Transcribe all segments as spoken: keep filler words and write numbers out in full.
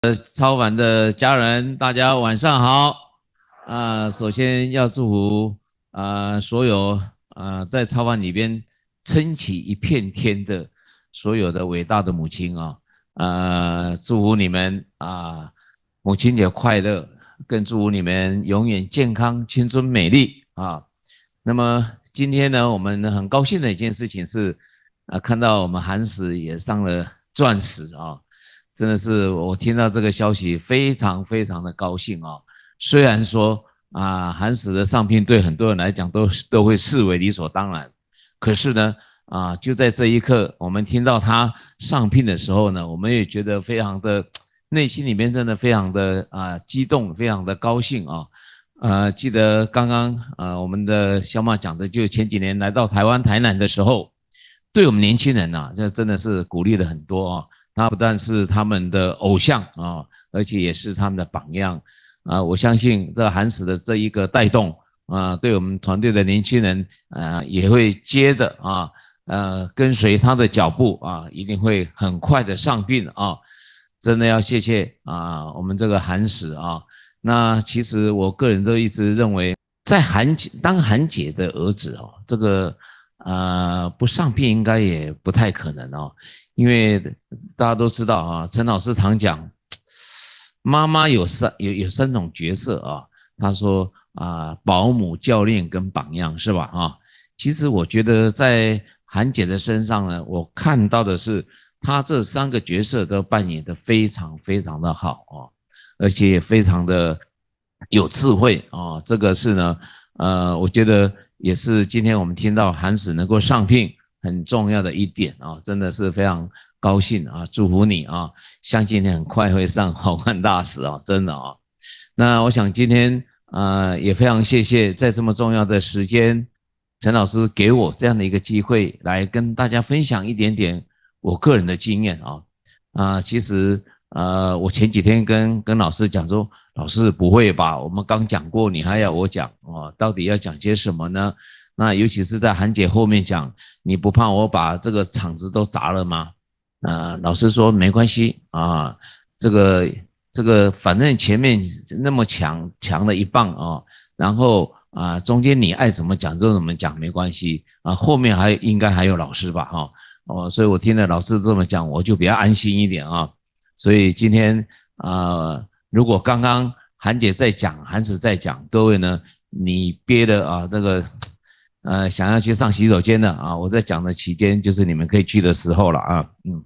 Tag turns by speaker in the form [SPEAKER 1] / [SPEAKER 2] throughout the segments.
[SPEAKER 1] 呃，超凡的家人，大家晚上好。啊、首先要祝福啊、所有啊、在超凡里边撑起一片天的所有的伟大的母亲啊，呃，祝福你们啊、母亲节快乐，更祝福你们永远健康、青春美丽啊。那么今天呢，我们很高兴的一件事情是，啊、看到我们韩史也上了钻石啊。真的是我听到这个消息非常非常的高兴哦。虽然说啊，韩史的上聘对很多人来讲都都会视为理所当然，可是呢，啊，就在这一刻，我们听到他上聘的时候呢，我们也觉得非常的内心里面真的非常的啊激动，非常的高兴啊。呃，记得刚刚呃我们的小马讲的，就前几年来到台湾台南的时候，对我们年轻人呐、啊，这真的是鼓励了很多啊。他不但是他们的偶像啊，而且也是他们的榜样啊。我相信这韩史的这一个带动啊，对我们团队的年轻人啊，也会接着啊，呃，跟随他的脚步啊，一定会很快的上聘啊。真的要谢谢啊，我们这个韩史啊。那其实我个人都一直认为，在韩姐当韩姐的儿子哦，这个呃不上聘应该也不太可能哦。因为大家都知道啊，陈老师常讲，妈妈有三有有三种角色啊。他说啊，保姆、教练跟榜样是吧？啊，其实我觉得在韩姐的身上呢，我看到的是她这三个角色都扮演的非常非常的好啊，而且也非常的有智慧啊。这个是呢，呃，我觉得也是今天我们听到韩史能够上聘很重要的一点啊，真的是非常高兴啊，祝福你啊，相信你很快会上皇冠大使啊，真的啊。那我想今天呃也非常谢谢在这么重要的时间，陈老师给我这样的一个机会来跟大家分享一点点我个人的经验啊。啊、呃，其实呃我前几天跟跟老师讲说，老师不会吧？我们刚讲过，你还要我讲哦，到底要讲些什么呢？那尤其是在韩姐后面讲，你不怕我把这个场子都砸了吗？呃，老师说没关系啊，这个这个反正前面那么强强的一棒啊，然后啊中间你爱怎么讲就怎么讲没关系啊，后面还应该还有老师吧哈。哦，所以我听了老师这么讲，我就比较安心一点啊。所以今天啊，如果刚刚韩姐在讲，韩史在讲，各位呢，你憋的啊这个。呃，想要去上洗手间的啊，我在讲的期间就是你们可以去的时候了啊，嗯，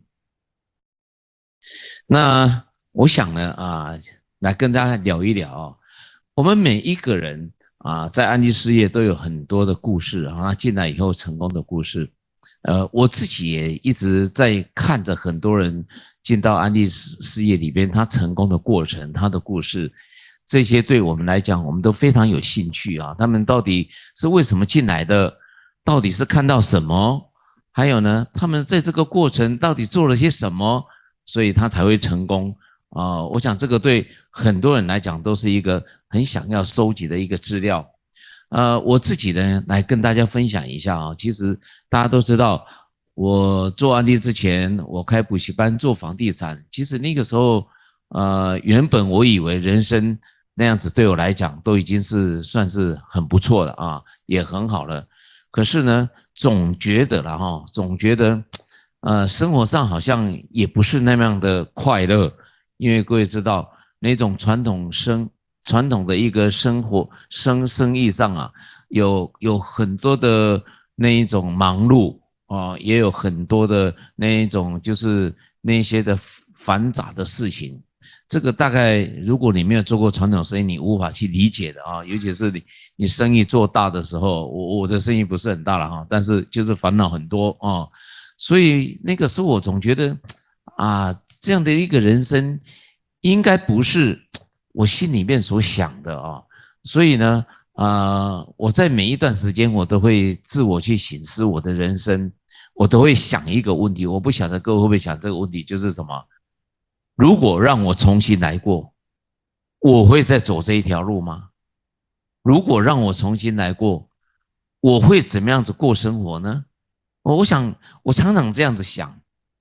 [SPEAKER 1] 那我想呢啊，来跟大家聊一聊哦，我们每一个人啊，在安利事业都有很多的故事啊，那进来以后成功的故事，呃，我自己也一直在看着很多人进到安利事事业里边，他成功的过程，他的故事。这些对我们来讲，我们都非常有兴趣啊。他们到底是为什么进来的？到底是看到什么？还有呢，他们在这个过程到底做了些什么，所以他才会成功啊、呃？我想这个对很多人来讲都是一个很想要收集的一个资料。呃，我自己呢来跟大家分享一下啊。其实大家都知道，我做案例之前，我开补习班做房地产。其实那个时候，呃，原本我以为人生那样子对我来讲都已经是算是很不错了啊，也很好了。可是呢，总觉得了哈，总觉得，呃，生活上好像也不是那样的快乐，因为各位知道那种传统生传统的一个生活生生意上啊，有有很多的那一种忙碌啊，也有很多的那一种就是那些的繁杂的事情。这个大概如果你没有做过传统生意，你无法去理解的啊。尤其是你你生意做大的时候，我我的生意不是很大了哈，但是就是烦恼很多啊。所以那个时候我总觉得啊，这样的一个人生应该不是我心里面所想的啊。所以呢，啊，我在每一段时间我都会自我去省思我的人生，我都会想一个问题，我不晓得各位会不会想这个问题，就是什么？如果让我重新来过，我会再走这一条路吗？如果让我重新来过，我会怎么样子过生活呢？我想，我常常这样子想，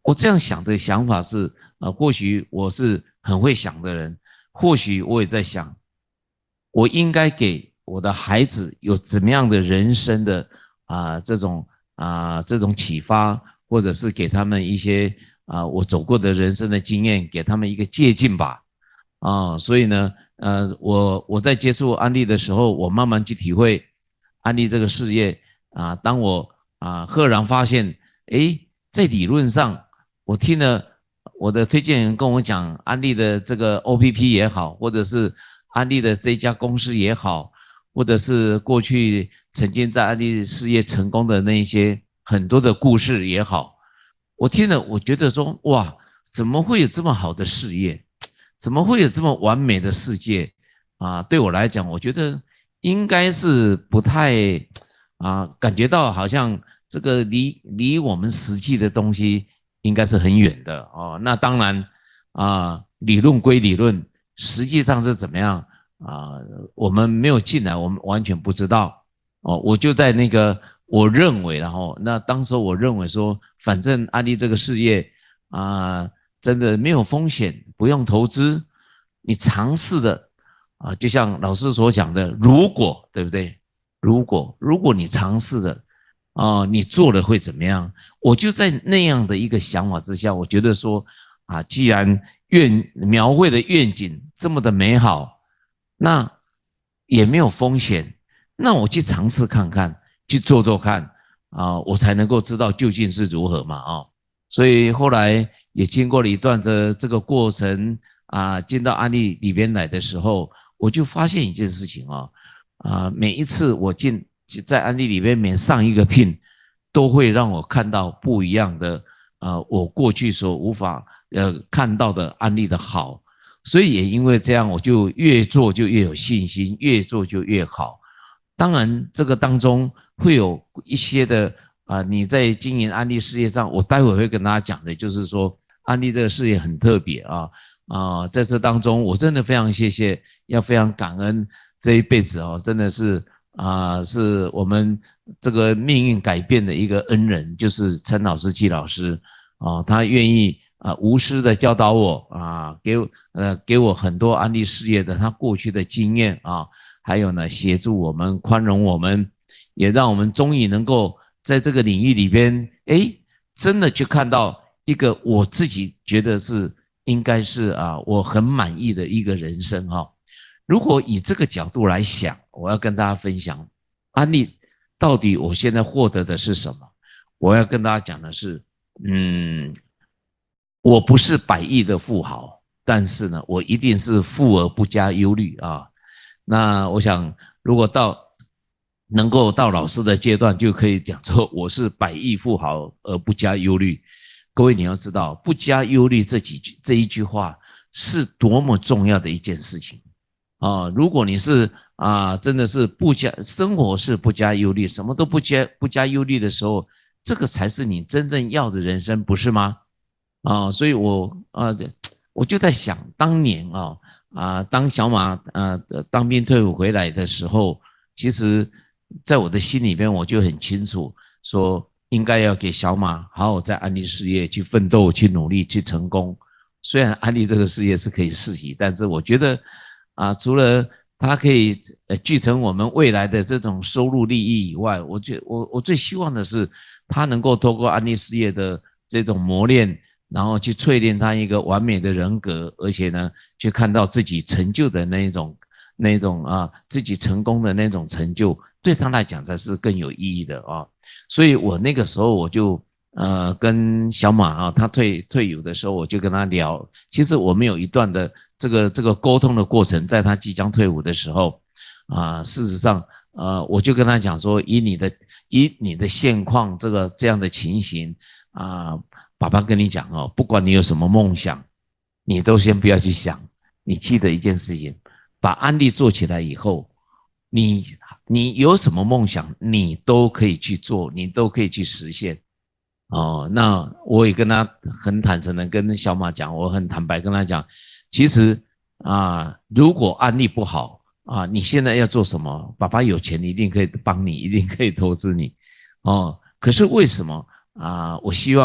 [SPEAKER 1] 我这样想的想法是，呃，或许我是很会想的人，或许我也在想，我应该给我的孩子有怎么样的人生的啊、呃、这种啊、呃、这种启发，或者是给他们一些啊、呃、我走过的人生的经验，给他们一个借鉴吧。啊、所以呢，呃，我我在接触安利的时候，我慢慢去体会安利这个事业啊、当我啊、赫然发现，诶，在理论上，我听了我的推荐人跟我讲，安利的这个 O P P 也好，或者是安利的这一家公司也好，或者是过去曾经在安利事业成功的那一些很多的故事也好，我听了，我觉得说，哇，怎么会有这么好的事业？怎么会有这么完美的世界啊？对我来讲，我觉得应该是不太啊，感觉到好像这个离离我们实际的东西应该是很远的哦。那当然啊，理论归理论，实际上是怎么样啊？我们没有进来，我们完全不知道哦。我就在那个我认为，然后那当时我认为说，反正安利这个事业啊。真的没有风险，不用投资，你尝试的啊，就像老师所讲的，如果对不对？如果如果你尝试的啊，你做了会怎么样？我就在那样的一个想法之下，我觉得说啊，既然愿描绘的愿景这么的美好，那也没有风险，那我去尝试看看，去做做看啊，我才能够知道究竟是如何嘛啊。所以后来也经过了一段的这个过程啊，进到安利里边来的时候，我就发现一件事情啊，啊，每一次我进在安利里边每上一个聘，都会让我看到不一样的啊，我过去所无法呃看到的安利的好，所以也因为这样，我就越做就越有信心，越做就越好。当然，这个当中会有一些的。啊，你在经营安利事业上，我待会会跟大家讲的，就是说安利这个事业很特别啊啊，在这当中，我真的非常谢谢，要非常感恩这一辈子哦，真的是啊，是我们这个命运改变的一个恩人，就是陈老师、季老师啊，他愿意啊无私的教导我啊，给我呃给我很多安利事业的他过去的经验啊，还有呢协助我们、宽容我们，也让我们终于能够。在这个领域里边，哎，真的去看到一个我自己觉得是应该是啊，我很满意的一个人生哈。如果以这个角度来想，我要跟大家分享安利到底我现在获得的是什么？我要跟大家讲的是，嗯，我不是百亿的富豪，但是呢，我一定是富而不加忧虑啊。那我想，如果到能够到老师的阶段，就可以讲说我是百亿富豪而不加忧虑。各位你要知道，不加忧虑这几句这一句话是多么重要的一件事情啊！如果你是啊，真的是不加生活是不加忧虑，什么都不加不加忧虑的时候，这个才是你真正要的人生，不是吗？啊，所以我啊，我就在想，当年啊啊，当小马啊当兵退伍回来的时候，其实。在我的心里边，我就很清楚，说应该要给小马好好在安利事业去奋斗、去努力、去成功。虽然安利这个事业是可以世袭，但是我觉得啊，除了它可以呃聚成我们未来的这种收入利益以外，我觉我我最希望的是，它能够透过安利事业的这种磨练，然后去淬炼他一个完美的人格，而且呢，去看到自己成就的那一种。那种啊，自己成功的那种成就，对他来讲才是更有意义的啊。所以我那个时候我就呃跟小马啊，他退退伍的时候，我就跟他聊。其实我们有一段的这个这个沟通的过程，在他即将退伍的时候啊，事实上呃，我就跟他讲说，以你的以你的现况这个这样的情形啊，爸爸跟你讲哦，不管你有什么梦想，你都先不要去想，你记得一件事情。把安利做起来以后，你你有什么梦想，你都可以去做，你都可以去实现。哦，那我也跟他很坦诚的跟小马讲，我很坦白跟他讲，其实啊，如果安利不好啊，你现在要做什么？爸爸有钱一定可以帮你，一定可以投资你。哦，可是为什么啊？我希望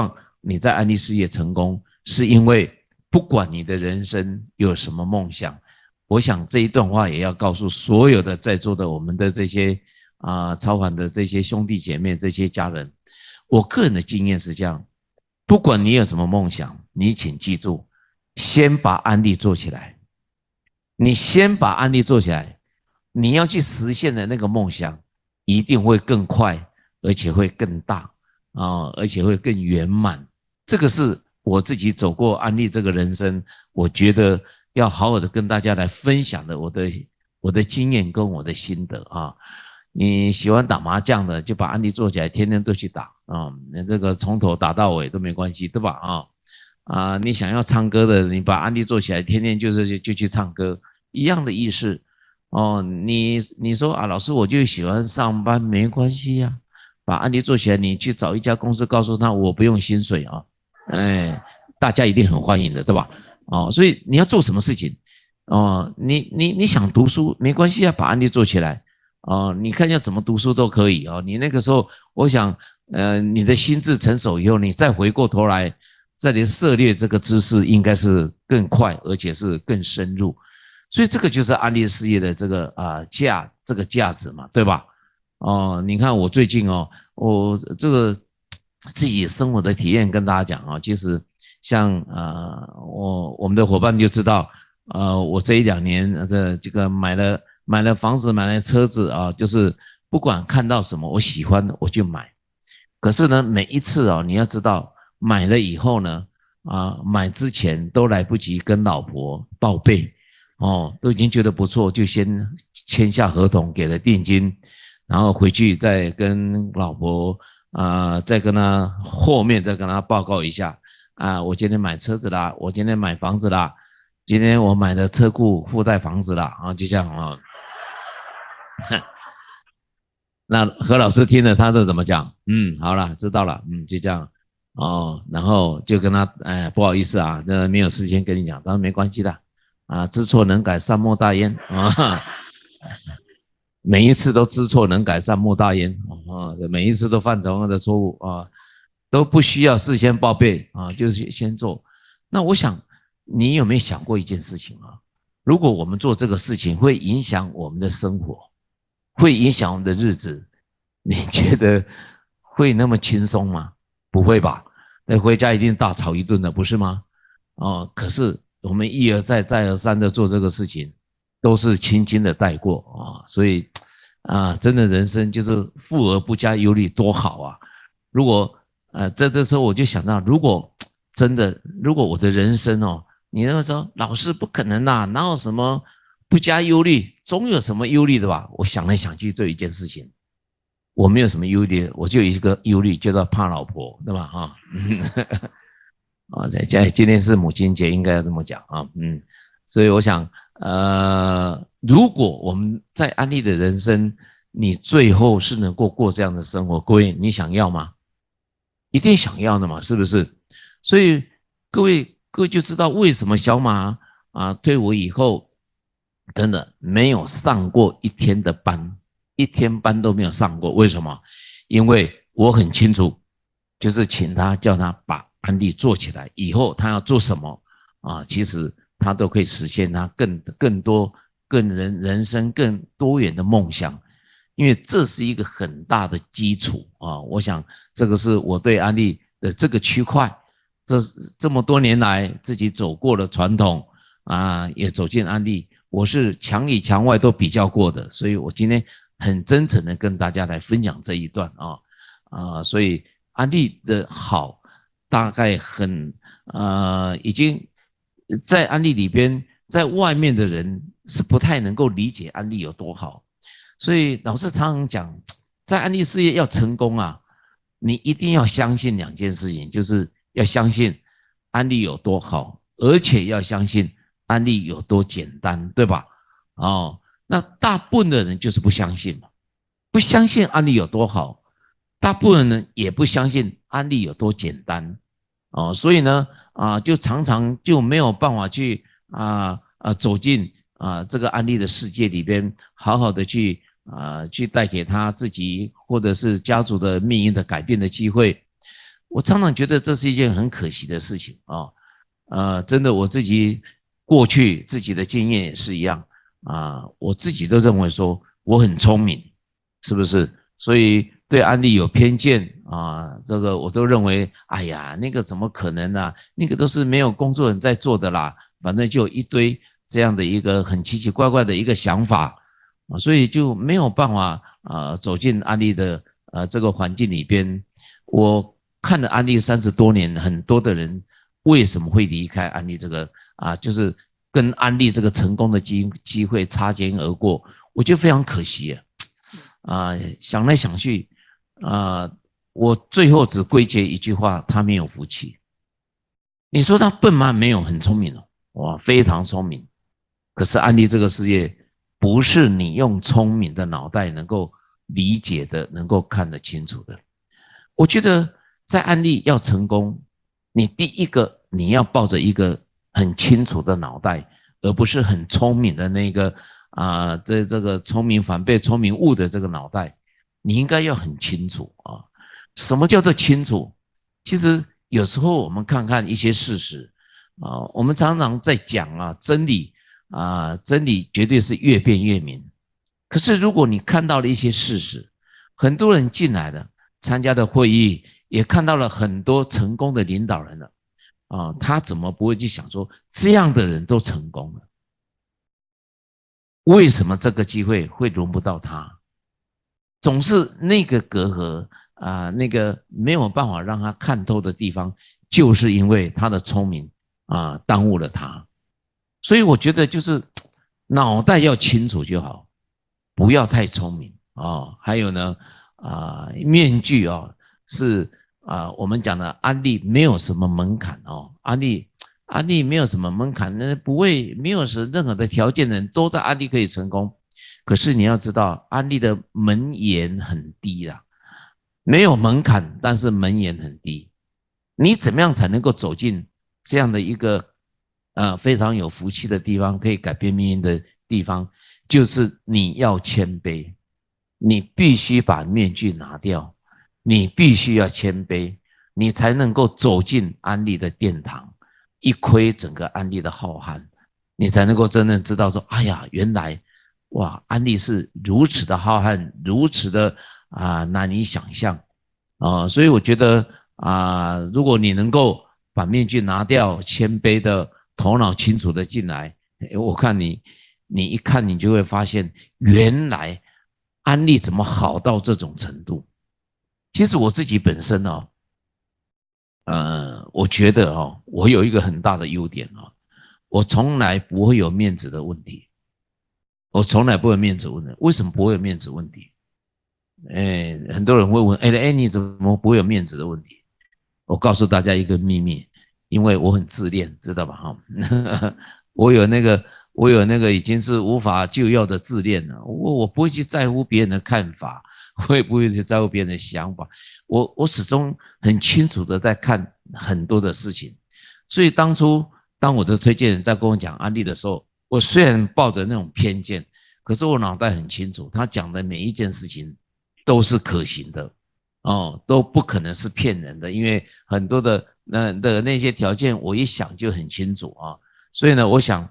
[SPEAKER 1] 你在安利事业成功，是因为不管你的人生有什么梦想，我想这一段话也要告诉所有的在座的我们的这些啊、呃、超凡的这些兄弟姐妹、这些家人，我个人的经验是这样：不管你有什么梦想，你请记住，先把安利做起来。你先把安利做起来，你要去实现的那个梦想，一定会更快，而且会更大啊、呃，而且会更圆满。这个是我自己走过安利这个人生，我觉得要好好的跟大家来分享的我的我的经验跟我的心得啊。你喜欢打麻将的，就把安利做起来，天天都去打啊，你这个从头打到尾都没关系，对吧？啊啊，你想要唱歌的，你把安利做起来，天天就是就去唱歌，一样的意思哦。你你说啊，老师我就喜欢上班，没关系呀、啊，把安利做起来，你去找一家公司，告诉他我不用薪水啊。哎，大家一定很欢迎的，对吧？哦，所以你要做什么事情？哦，你你你想读书没关系啊，把案例做起来。哦，你看要怎么读书都可以哦。你那个时候，我想，呃，你的心智成熟以后，你再回过头来，再来涉猎这个知识，应该是更快，而且是更深入。所以这个就是安利事业的这个啊、呃、价，这个价值嘛，对吧？哦，你看我最近哦，我这个自己生活的体验跟大家讲啊、哦，其实像呃我我们的伙伴就知道，呃我这一两年这这个买了买了房子买了车子啊、哦，就是不管看到什么我喜欢我就买。可是呢，每一次哦，你要知道买了以后呢，啊买之前都来不及跟老婆报备哦，都已经觉得不错，就先签下合同给了定金。然后回去再跟老婆啊、呃，再跟他后面再跟他报告一下啊，我今天买车子啦，我今天买房子啦，今天我买的车库附带房子啦，啊，就这样啊。那何老师听了他是怎么讲？嗯，好了，知道了，嗯，就这样哦。然后就跟他，哎，不好意思啊，那没有时间跟你讲，他说没关系的啊，知错能改，善莫大焉啊。每一次都知错能改，善莫大焉啊！每一次都犯同样的错误啊，都不需要事先报备啊，就是先做。那我想，你有没有想过一件事情啊？如果我们做这个事情会影响我们的生活，会影响我们的日子，你觉得会那么轻松吗？不会吧？那回家一定大吵一顿的，不是吗？哦，可是我们一而再、再而三的做这个事情，都是轻轻的带过啊，所以啊，真的人生就是富而不加忧虑，多好啊！如果呃，在这时候我就想到，如果真的，如果我的人生哦，你要说老师不可能啦，哪有什么不加忧虑，总有什么忧虑的吧？我想来想去，就一件事情，我没有什么忧虑，我就有一个忧虑，叫做怕老婆，对吧？哈，啊，在今天是母亲节，应该要这么讲啊，嗯，所以我想，呃，如果我们在安利的人生，你最后是能够过这样的生活，各位，你想要吗？一定想要的嘛，是不是？所以各位各位就知道为什么小马啊退伍以后，真的没有上过一天的班，一天班都没有上过，为什么？因为我很清楚，就是请他叫他把安利做起来，以后他要做什么啊，其实他都可以实现他更更多更人人生更多元的梦想，因为这是一个很大的基础啊。我想这个是我对安利的这个区块，这这么多年来自己走过的传统啊，也走进安利，我是墙里墙外都比较过的，所以我今天很真诚的跟大家来分享这一段啊啊，所以安利的好，大概很呃已经在安利里边，在外面的人是不太能够理解安利有多好，所以老师常常讲，在安利事业要成功啊，你一定要相信两件事情，就是要相信安利有多好，而且要相信安利有多简单，对吧？哦，那大部分的人就是不相信嘛，不相信安利有多好，大部分人也不相信安利有多简单，哦，所以呢，啊，就常常就没有办法去啊啊走进啊这个安利的世界里边，好好的去啊去带给他自己或者是家族的命运的改变的机会。 我常常觉得这是一件很可惜的事情啊。呃，真的我自己过去自己的经验也是一样啊，我自己都认为说我很聪明，是不是？所以对安利有偏见啊，这个我都认为，哎呀，那个怎么可能啊？那个都是没有工作人在做的啦，反正就有一堆这样的一个很奇奇怪怪的一个想法啊，所以就没有办法啊走进安利的呃这个环境里边。我看了安利三十多年，很多的人为什么会离开安利这个啊，就是跟安利这个成功的机机会擦肩而过，我觉得非常可惜啊。啊，想来想去，啊，我最后只归结一句话：他没有福气。你说他笨吗？没有，很聪明哦，哇，非常聪明。可是安利这个事业，不是你用聪明的脑袋能够理解的，能够看得清楚的。我觉得在安利要成功，你第一个你要抱着一个很清楚的脑袋，而不是很聪明的那个啊、呃，这这个聪明反被聪明误的这个脑袋，你应该要很清楚啊。什么叫做清楚？其实有时候我们看看一些事实啊，我们常常在讲啊真理啊，真理绝对是越辩越明。可是如果你看到了一些事实，很多人进来的参加的会议，也看到了很多成功的领导人了啊，他怎么不会去想说，这样的人都成功了，为什么这个机会会轮不到他？总是那个隔阂啊，那个没有办法让他看透的地方，就是因为他的聪明啊耽误了他。所以我觉得就是脑袋要清楚就好，不要太聪明哦。还有呢，啊、呃，面具哦，是啊、呃，我们讲的安利没有什么门槛哦，安利安利没有什么门槛，那不会没有什任何的条件的人都在安利可以成功。可是你要知道，安利的门檐很低啦，没有门槛，但是门檐很低。你怎么样才能够走进这样的一个呃非常有福气的地方，可以改变命运的地方？就是你要谦卑，你必须把面具拿掉，你必须要谦卑，你才能够走进安利的殿堂，一窥整个安利的浩瀚，你才能够真正知道说，哎呀，原来哇，安利是如此的浩瀚，如此的啊、呃、难以想象啊、呃，所以我觉得啊、呃，如果你能够把面具拿掉，谦卑的头脑清楚的进来，我看你，你一看你就会发现，原来安利怎么好到这种程度。其实我自己本身哦，呃，我觉得哦，我有一个很大的优点哦，我从来不会有面子的问题。我从来不会有面子问题，为什么不会有面子问题？哎，很多人会问，哎哎，你怎么不会有面子的问题？我告诉大家一个秘密，因为我很自恋，知道吧？哈，我有那个，我有那个已经是无法救药的自恋了。我我不会去在乎别人的看法，我也不会去在乎别人的想法。我我始终很清楚的在看很多的事情，所以当初当我的推荐人在跟我讲案例的时候，我虽然抱着那种偏见，可是我脑袋很清楚，他讲的每一件事情都是可行的。哦，都不可能是骗人的，因为很多的那的那些条件，我一想就很清楚啊。所以呢，我想，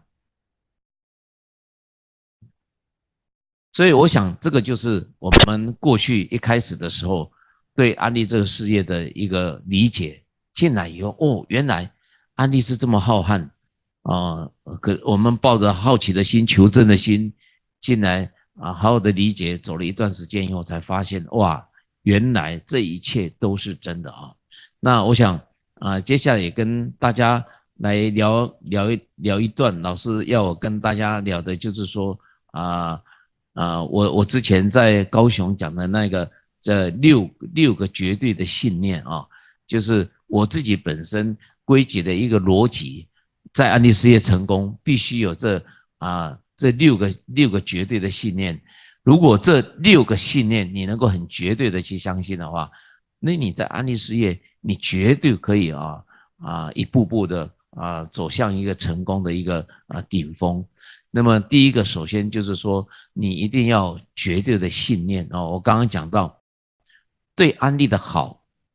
[SPEAKER 1] 所以我想，这个就是我们过去一开始的时候对安利这个事业的一个理解。进来以后，哦，原来安利是这么浩瀚啊！可我们抱着好奇的心、求真的心进来啊，好好的理解。走了一段时间以后，才发现哇，原来这一切都是真的啊！那我想啊，接下来也跟大家来聊聊一聊一段，老师要我跟大家聊的就是说啊啊，我我之前在高雄讲的那个这六六个绝对的信念啊，就是我自己本身归结的一个逻辑，在安利事业成功必须有这啊这六个六个绝对的信念。如果这六个信念你能够很绝对的去相信的话，那你在安利事业你绝对可以啊啊一步步的啊走向一个成功的一个啊顶峰。那么第一个，首先就是说，你一定要绝对的信念哦。我刚刚讲到，对安利的好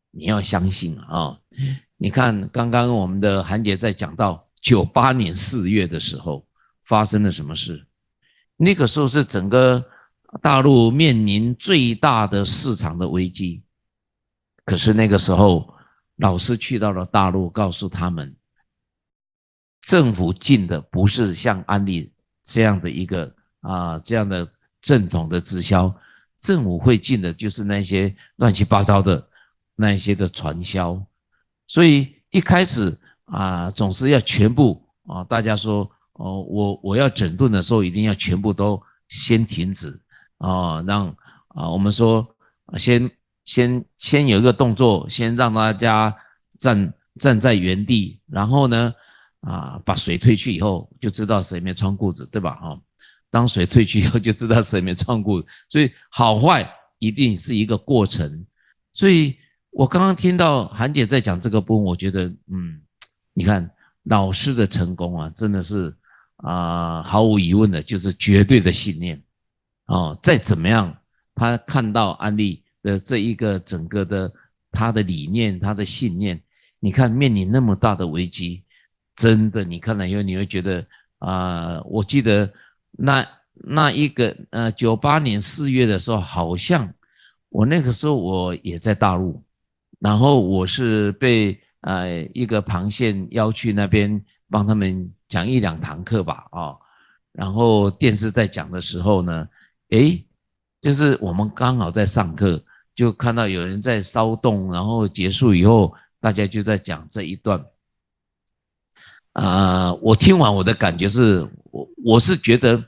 [SPEAKER 1] 你要相信啊！你看刚刚我们的韩姐在讲到九八年四月的时候发生了什么事？那个时候是整个大陆面临最大的市场的危机。可是那个时候，老师去到了大陆，告诉他们，政府进的不是像安利这样的一个啊这样的正统的直销，政府会进的就是那些乱七八糟的那一些的传销。所以一开始啊，总是要全部啊，大家说哦，我我要整顿的时候，一定要全部都先停止啊，让啊我们说先。先先有一个动作，先让大家站站在原地，然后呢，啊，把水退去以后，就知道谁没穿裤子，对吧？哈，当水退去以后，就知道谁没穿裤子。所以好坏一定是一个过程。所以我刚刚听到韩姐在讲这个部分，我觉得，嗯，你看老师的成功啊，真的是啊、呃，毫无疑问的，就是绝对的信念哦。再怎么样，他看到案例。的这一个整个的他的理念，他的信念，你看面临那么大的危机，真的你看了以后你会觉得啊、呃，我记得那那一个呃九八年四月的时候，好像我那个时候我也在大陆，然后我是被呃一个螃蟹邀去那边帮他们讲一两堂课吧啊、哦，然后电视在讲的时候呢，诶，就是我们刚好在上课。就看到有人在骚动，然后结束以后，大家就在讲这一段。啊、呃，我听完我的感觉是，我我是觉得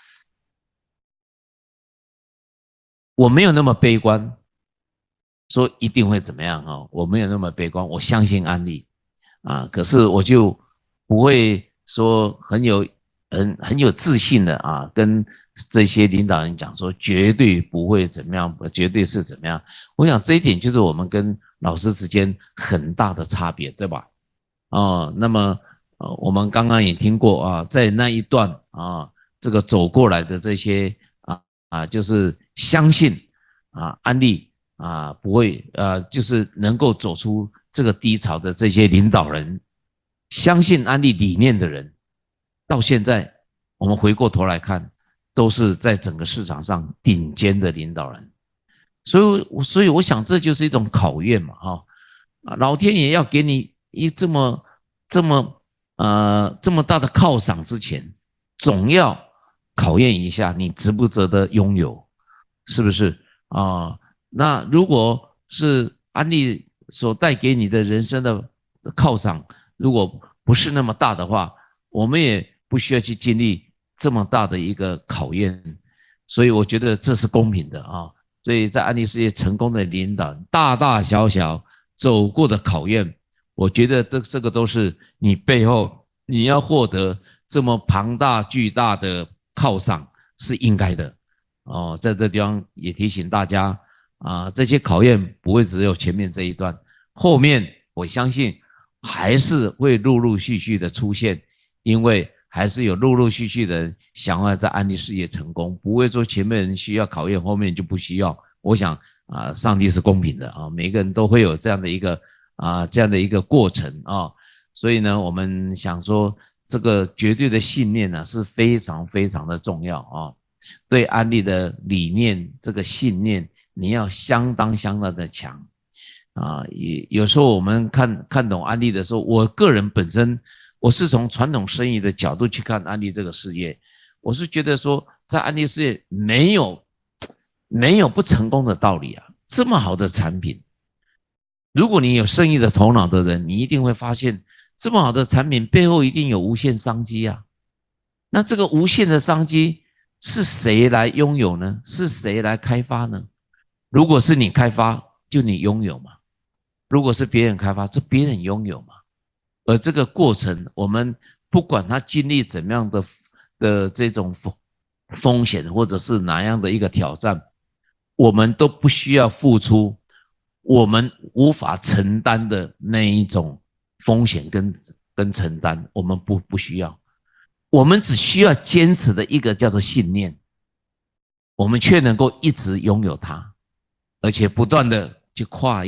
[SPEAKER 1] 我没有那么悲观，说一定会怎么样哈，我没有那么悲观，我相信安利啊，可是我就不会说很有很很有自信的啊，跟这些领导人讲说绝对不会怎么样，绝对是怎么样。我想这一点就是我们跟老师之间很大的差别，对吧？哦，那么呃，我们刚刚也听过啊，在那一段啊，这个走过来的这些啊啊，就是相信啊安利啊不会呃，就是能够走出这个低潮的这些领导人，相信安利理念的人，到现在我们回过头来看，都是在整个市场上顶尖的领导人。所以，所以我想这就是一种考验嘛，哈，啊，老天爷要给你一这么这么呃这么大的犒赏之前，总要考验一下你值不值得拥有，是不是啊？那如果是安利所带给你的人生的犒赏，如果不是那么大的话，我们也不需要去经历这么大的一个考验，所以我觉得这是公平的啊。所以在安利事业成功的领导，大大小小走过的考验，我觉得这这个都是你背后你要获得这么庞大巨大的犒赏是应该的哦。在这地方也提醒大家啊，这些考验不会只有前面这一段，后面我相信还是会陆陆续续的出现，因为还是有陆陆续续的人想要在安利事业成功，不会说前面人需要考验，后面就不需要。我想啊，上帝是公平的啊，每个人都会有这样的一个啊这样的一个过程啊，所以呢，我们想说这个绝对的信念呢是非常非常的重要啊，对安利的理念这个信念你要相当相当的强啊。也有时候我们看看懂安利的时候，我个人本身。我是从传统生意的角度去看安利这个事业，我是觉得说，在安利事业没有没有不成功的道理啊！这么好的产品，如果你有生意的头脑的人，你一定会发现，这么好的产品背后一定有无限商机啊！那这个无限的商机是谁来拥有呢？是谁来开发呢？如果是你开发，就你拥有嘛；如果是别人开发，就别人拥有嘛。而这个过程，我们不管他经历怎么样的的这种风风险，或者是哪样的一个挑战，我们都不需要付出我们无法承担的那一种风险跟跟承担，我们不不需要，我们只需要坚持的一个叫做信念，我们却能够一直拥有它，而且不断的去跨越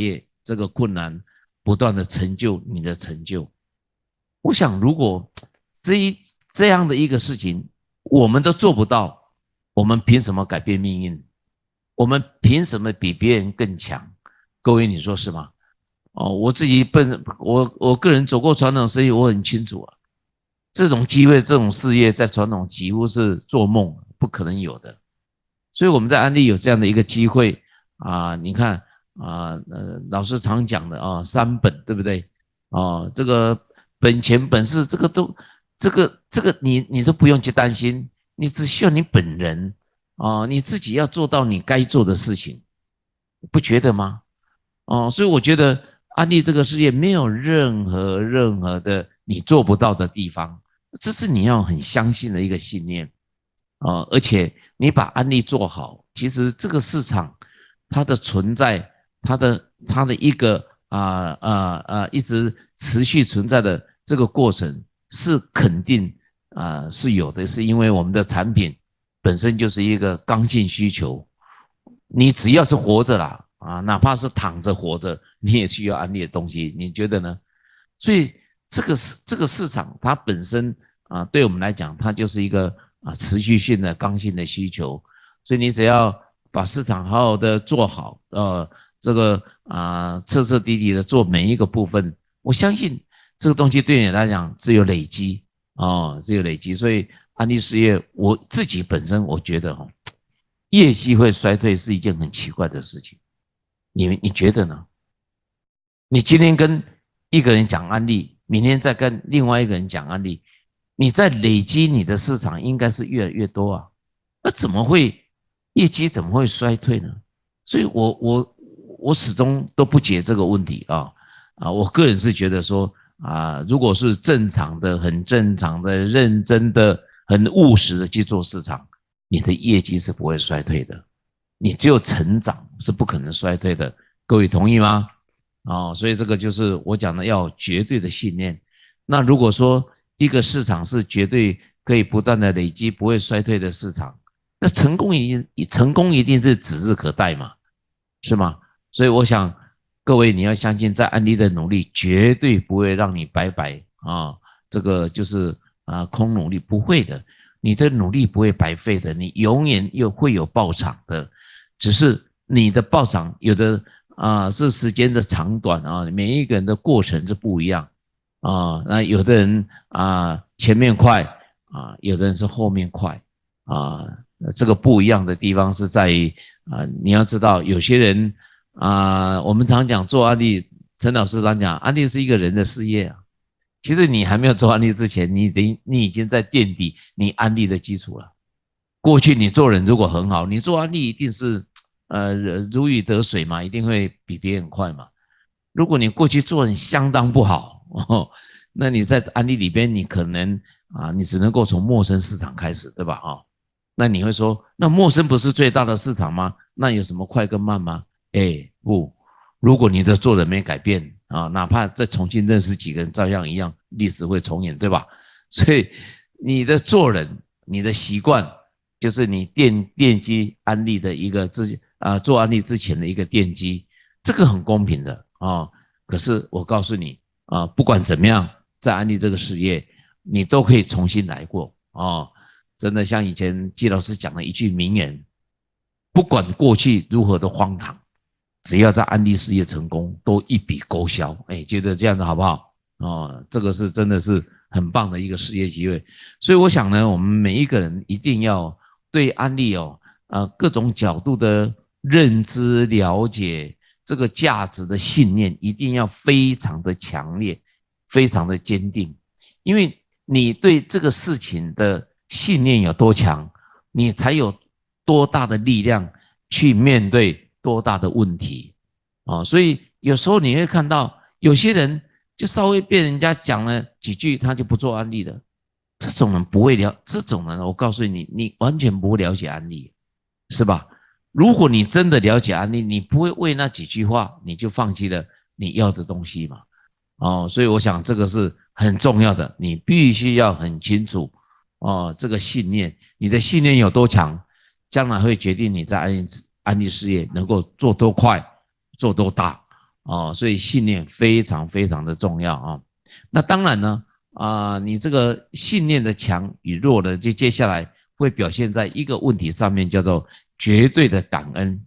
[SPEAKER 1] 这个困难不断的成就你的成就。我想如果这一这样的一个事情我们都做不到，我们凭什么改变命运？我们凭什么比别人更强？各位你说是吗？哦，我自己本我我个人走过传统生意，我很清楚啊，这种机会这种事业在传统几乎是做梦，不可能有的。所以我们在安利有这样的一个机会啊，你看啊，呃，老师常讲的啊，三本对不对？哦，这个本钱本事，这个都，这个这个你你都不用去担心，你只需要你本人啊，你自己要做到你该做的事情，不觉得吗？哦，所以我觉得安利这个事业没有任何任何的你做不到的地方，这是你要很相信的一个信念。哦，而且你把安利做好，其实这个市场它的存在，它的它的一个啊啊啊一直持续存在的这个过程是肯定啊是有的，是因为我们的产品本身就是一个刚性需求，你只要是活着啦啊，哪怕是躺着活着，你也需要安利的东西，你觉得呢？所以这个市这个市场它本身啊，对我们来讲，它就是一个啊持续性的刚性的需求，所以你只要把市场好好的做好，呃，这个啊彻彻底底的做每一个部分，我相信这个东西对你来讲只有累积哦，只有累积。所以安利事业，我自己本身我觉得哦，业绩会衰退是一件很奇怪的事情，你你觉得呢？你今天跟一个人讲案例，明天再跟另外一个人讲案例，你在累积你的市场应该是越来越多啊，那怎么会业绩怎么会衰退呢？所以我我我始终都不解这个问题啊啊！我个人是觉得说啊，如果是正常的、很正常的、认真的、很务实的去做市场，你的业绩是不会衰退的，你只有成长是不可能衰退的。各位同意吗？哦，所以这个就是我讲的要有绝对的信念。那如果说一个市场是绝对可以不断的累积，不会衰退的市场，那成功一定成功一定是指日可待嘛，是吗？所以我想各位你要相信，在安利的努力绝对不会让你白白啊，这个就是啊空努力，不会的，你的努力不会白费的，你永远又会有报偿的，只是你的报偿有的。啊，是时间的长短啊，每一个人的过程是不一样啊。那有的人啊前面快啊，有的人是后面快啊。这个不一样的地方是在于啊，你要知道有些人啊，我们常讲做案例，陈老师常讲，案例是一个人的事业啊。其实你还没有做案例之前，你得你已经在垫底你案例的基础了。过去你做人如果很好，你做案例一定是。呃，如鱼得水嘛，一定会比别人快嘛。如果你过去做人相当不好，哦，那你在案例里边，你可能啊，你只能够从陌生市场开始，对吧？哈，那你会说，那陌生不是最大的市场吗？那有什么快跟慢吗？哎，不，如果你的做人没改变啊，哪怕再重新认识几个人，照样一样，历史会重演，对吧？所以你的做人，你的习惯，就是你奠奠基安利的一个自己。啊，做案例之前的一个奠基，这个很公平的啊、哦。可是我告诉你啊，不管怎么样，在安利这个事业，你都可以重新来过啊、哦。真的像以前季老师讲的一句名言，不管过去如何的荒唐，只要在安利事业成功，都一笔勾销。哎，觉得这样子好不好？哦，这个是真的是很棒的一个事业机会。所以我想呢，我们每一个人一定要对安利哦，呃，各种角度的。认知了解这个价值的信念一定要非常的强烈，非常的坚定，因为你对这个事情的信念有多强，你才有多大的力量去面对多大的问题啊！所以有时候你会看到有些人就稍微被人家讲了几句，他就不做安利了。这种人不会了，这种人我告诉你，你完全不会了解安利，是吧？如果你真的了解安利，你不会为那几句话你就放弃了你要的东西嘛？哦，所以我想这个是很重要的，你必须要很清楚哦，这个信念，你的信念有多强，将来会决定你在安利安利事业能够做多快，做多大哦，所以信念非常非常的重要啊。那当然呢，啊、呃，你这个信念的强与弱呢，就接下来会表现在一个问题上面，叫做绝对的感恩。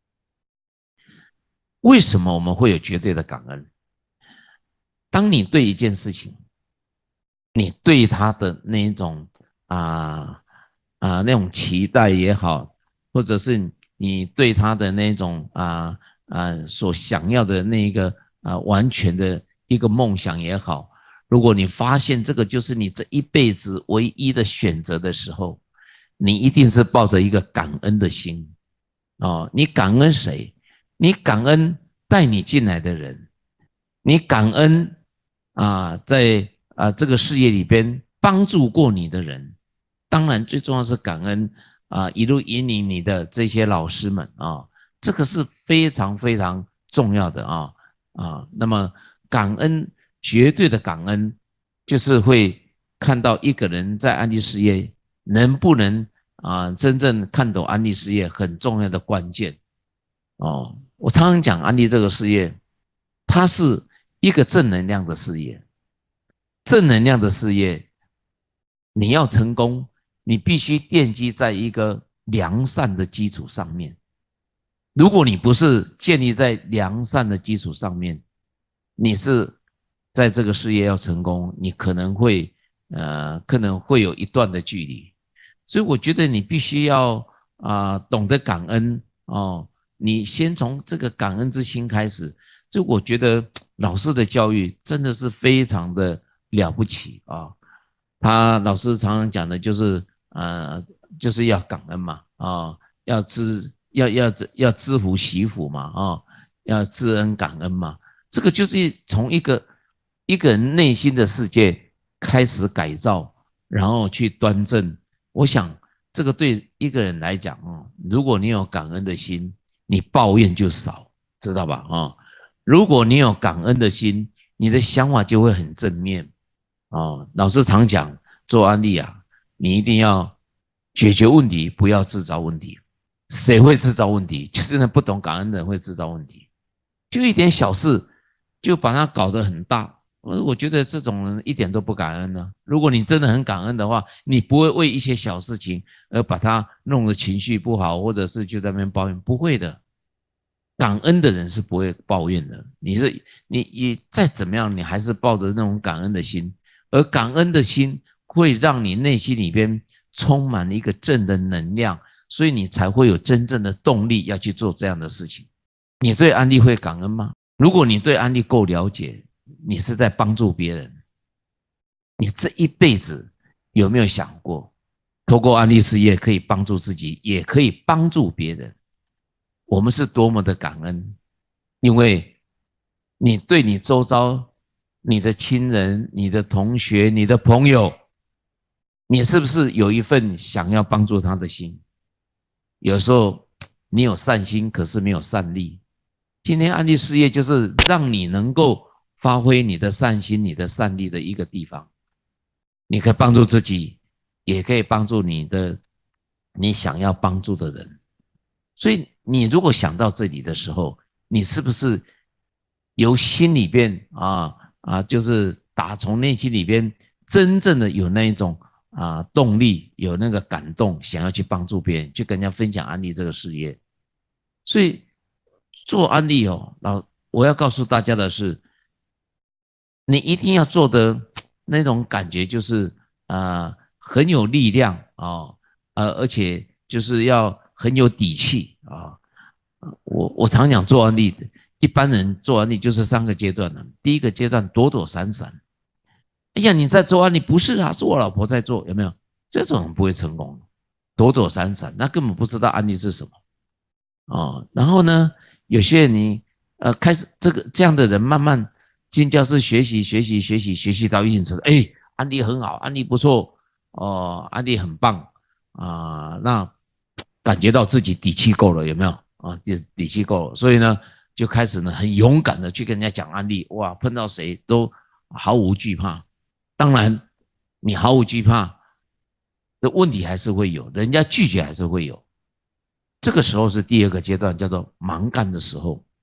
[SPEAKER 1] 为什么我们会有绝对的感恩？当你对一件事情，你对他的那一种啊啊那种期待也好，或者是你对他的那种啊啊所想要的那一个啊完全的一个梦想也好，如果你发现这个就是你这一辈子唯一的选择的时候，你一定是抱着一个感恩的心哦。你感恩谁？你感恩带你进来的人，你感恩啊，在啊这个事业里边帮助过你的人，当然最重要是感恩啊一路引领你的这些老师们啊，这个是非常非常重要的啊啊。那么感恩，绝对的感恩，就是会看到一个人在安利事业能不能啊真正看懂安利事业很重要的关键哦。我常常讲安利这个事业，它是一个正能量的事业，正能量的事业，你要成功，你必须奠基在一个良善的基础上面。如果你不是建立在良善的基础上面，你是在这个事业要成功，你可能会呃可能会有一段的距离。所以我觉得你必须要啊、呃、懂得感恩哦，你先从这个感恩之心开始。就我觉得老师的教育真的是非常的了不起啊！他老师常常讲的就是呃就是要感恩嘛啊，要知要要要知福惜福嘛啊，要知恩感恩嘛。这个就是从一个一个人内心的世界开始改造，然后去端正。我想这个对一个人来讲啊，如果你有感恩的心，你抱怨就少，知道吧啊？如果你有感恩的心，你的想法就会很正面哦。老师常讲做案例啊，你一定要解决问题，不要制造问题。谁会制造问题？就是那不懂感恩的人会制造问题，就一点小事就把它搞得很大。我觉得这种人一点都不感恩呢、啊。如果你真的很感恩的话，你不会为一些小事情而把它弄得情绪不好，或者是就在那边抱怨，不会的。感恩的人是不会抱怨的，你是你你再怎么样，你还是抱着那种感恩的心，而感恩的心会让你内心里边充满一个正的能量，所以你才会有真正的动力要去做这样的事情。你对安利会感恩吗？如果你对安利够了解，你是在帮助别人，你这一辈子有没有想过，透过安利事业可以帮助自己，也可以帮助别人？我们是多么的感恩，因为你对你周遭、你的亲人、你的同学、你的朋友，你是不是有一份想要帮助他的心？有时候你有善心，可是没有善力。今天安利事业就是让你能够发挥你的善心、你的善力的一个地方。你可以帮助自己，也可以帮助你的你想要帮助的人。所以你如果想到这里的时候，你是不是由心里边啊啊，就是打从内心里边真正的有那一种啊动力，有那个感动，想要去帮助别人，去跟人家分享安利这个事业。所以做安利哦，老我要告诉大家的是，你一定要做的那种感觉就是啊、呃、很有力量啊、哦，呃而且就是要很有底气啊！我我常讲做案例，一般人做案例就是三个阶段的。第一个阶段躲躲闪闪，哎呀，你在做案例不是啊，是我老婆在做，有没有？这种人不会成功，躲躲闪闪，那根本不知道案例是什么哦。然后呢，有些人你呃开始这个这样的人慢慢进教室学习学习学习学习到一定程度，哎，案例很好，案例不错哦，案例很棒啊、呃，那感觉到自己底气够了，有没有啊？底底气够了，所以呢，就开始呢很勇敢的去跟人家讲案例，哇，碰到谁都毫无惧怕。当然，你毫无惧怕的问题还是会有，人家拒绝还是会有。这个时候是第二个阶段，叫做盲干的时候。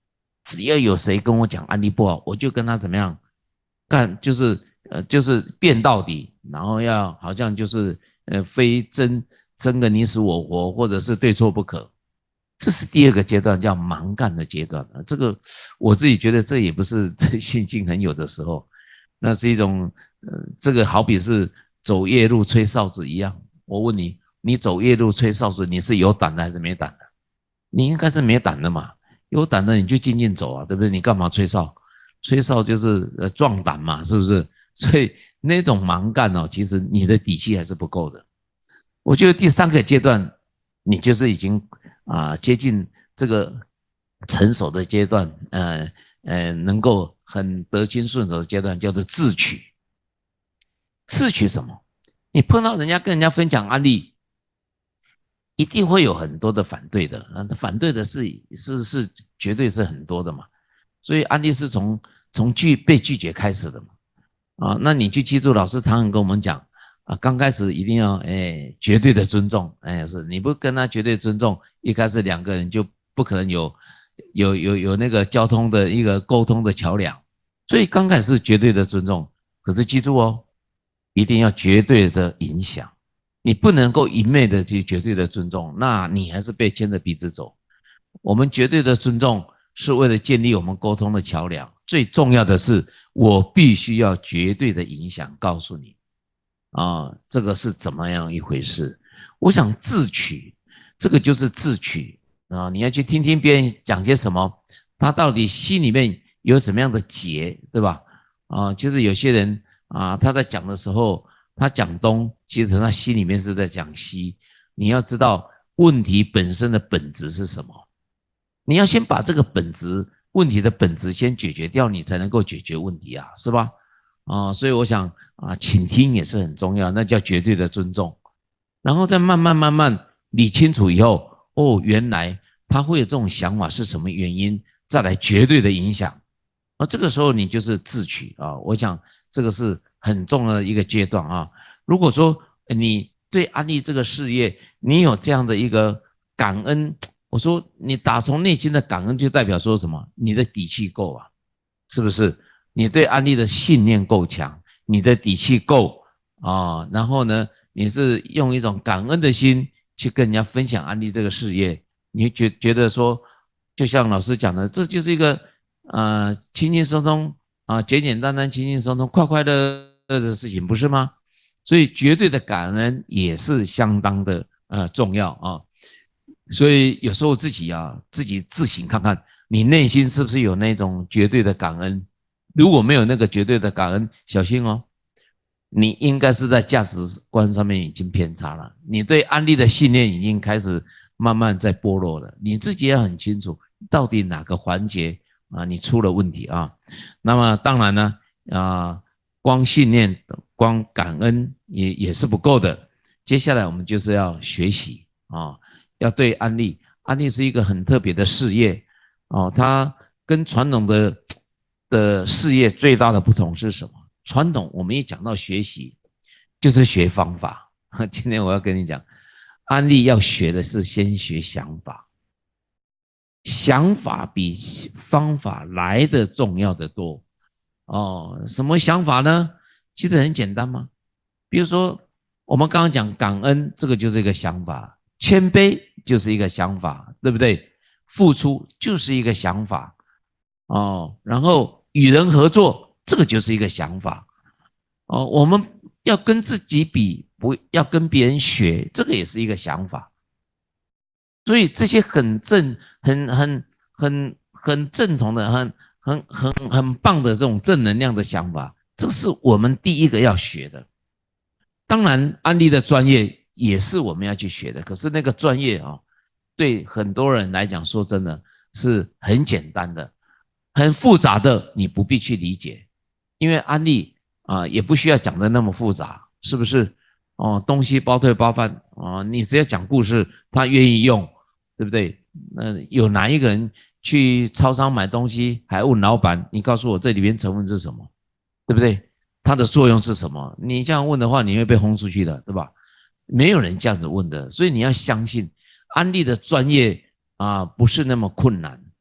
[SPEAKER 1] 只要有谁跟我讲案例不好，我就跟他怎么样干，就是呃就是辩到底，然后要好像就是呃非争争个你死我活，或者是对错不可。这是第二个阶段，叫盲干的阶段。这个我自己觉得这也不是信心很有的时候，那是一种呃这个好比是走夜路吹哨子一样。我问你，你走夜路吹哨子，你是有胆的还是没胆的？你应该是没胆的嘛。有胆的你就静静走啊，对不对？你干嘛吹哨？吹哨就是呃壮胆嘛，是不是？所以那种盲干哦，其实你的底气还是不够的。我觉得第三个阶段，你就是已经啊、呃、接近这个成熟的阶段，呃呃，能够很得心顺手的阶段，叫做自取。自取什么？你碰到人家跟人家分享案例，一定会有很多的反对的，啊，反对的是是是绝对是很多的嘛。所以案例是从从拒被拒绝开始的嘛。啊，那你就记住，老师常常跟我们讲啊，刚开始一定要哎绝对的尊重，哎，是你不跟他绝对尊重，一开始两个人就不可能有有有有那个交通的一个沟通的桥梁。所以刚开始是绝对的尊重，可是记住哦，一定要绝对的影响。你不能够一昧的去绝对的尊重，那你还是被牵着鼻子走。我们绝对的尊重是为了建立我们沟通的桥梁，最重要的是我必须要绝对的影响告诉你啊，这个是怎么样一回事。我想自取，这个就是自取啊，你要去听听别人讲些什么，他到底心里面有什么样的结，对吧？啊，其实有些人啊，他在讲的时候，他讲东，其实他心里面是在讲西。你要知道问题本身的本质是什么，你要先把这个本质问题的本质先解决掉，你才能够解决问题啊，是吧？啊，所以我想啊，倾听也是很重要，那叫绝对的尊重。然后再慢慢慢慢理清楚以后，哦，原来他会有这种想法是什么原因，再来绝对的影响。而这个时候你就是自取啊，我想这个是很重要的一个阶段啊。如果说你对安利这个事业，你有这样的一个感恩，我说你打从内心的感恩，就代表说什么？你的底气够啊，是不是？你对安利的信念够强，你的底气够啊，然后呢，你是用一种感恩的心去跟人家分享安利这个事业，你觉觉得说，就像老师讲的，这就是一个呃轻轻松松啊，简简单单、轻轻松松、快快乐乐的事情，不是吗？所以绝对的感恩也是相当的呃重要啊。所以有时候自己啊，自己自省看看，你内心是不是有那种绝对的感恩？如果没有那个绝对的感恩，小心哦，你应该是在价值观上面已经偏差了，你对安利的信念已经开始慢慢在剥落了，你自己也很清楚到底哪个环节啊你出了问题啊。那么当然呢啊，光信念光感恩也也是不够的，接下来我们就是要学习啊，要对安利，安利是一个很特别的事业哦，它跟传统的的事业最大的不同是什么？传统我们一讲到学习，就是学方法。今天我要跟你讲，安利要学的是先学想法，想法比方法来的重要的多。哦，什么想法呢？其实很简单嘛。比如说，我们刚刚讲感恩，这个就是一个想法；谦卑就是一个想法，对不对？付出就是一个想法。哦，然后与人合作，这个就是一个想法。哦，我们要跟自己比，不要跟别人学，这个也是一个想法。所以这些很正、很很很很正统的、很很很很棒的这种正能量的想法，这是我们第一个要学的。当然，安利的专业也是我们要去学的，可是那个专业啊，对很多人来讲，说真的是很简单的。很复杂的你不必去理解，因为安利啊也不需要讲的那么复杂，是不是？哦，东西包退包饭啊，你只要讲故事，他愿意用，对不对？那有哪一个人去超商买东西还问老板，你告诉我这里面成分是什么，对不对？它的作用是什么？你这样问的话，你会被轰出去的，对吧？没有人这样子问的，所以你要相信安利的专业啊不是那么困难。